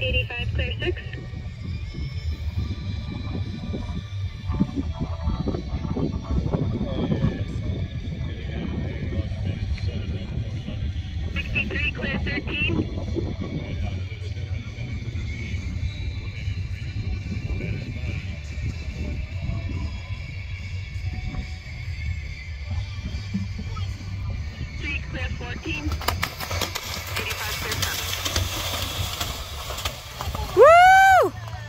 85, clear 6. 63, clear 13. 3, clear 14. 85, clear 7. Woo!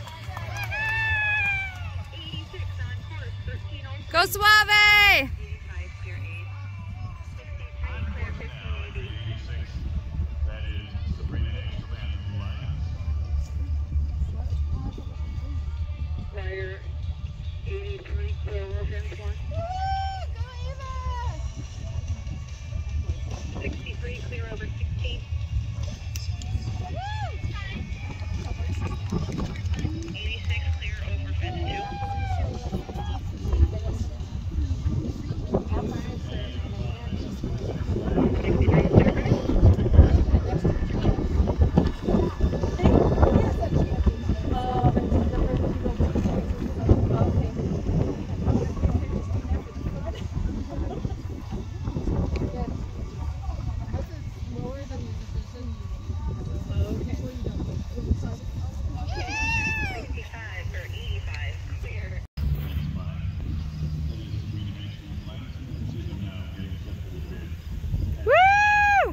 86 on course, 13 on Go Suave! 85, clear 8. 63, clear 1580. That is Sabrina Angelman Lyons. Fire 83, clear Wilson's 1. 63, clear over 16. 86, clear over fence 2. 63, clear right. Woo!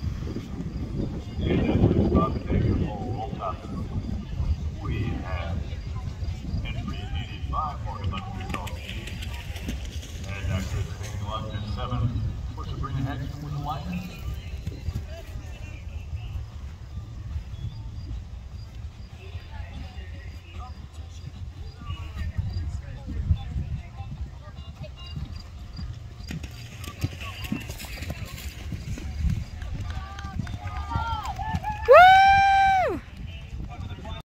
We have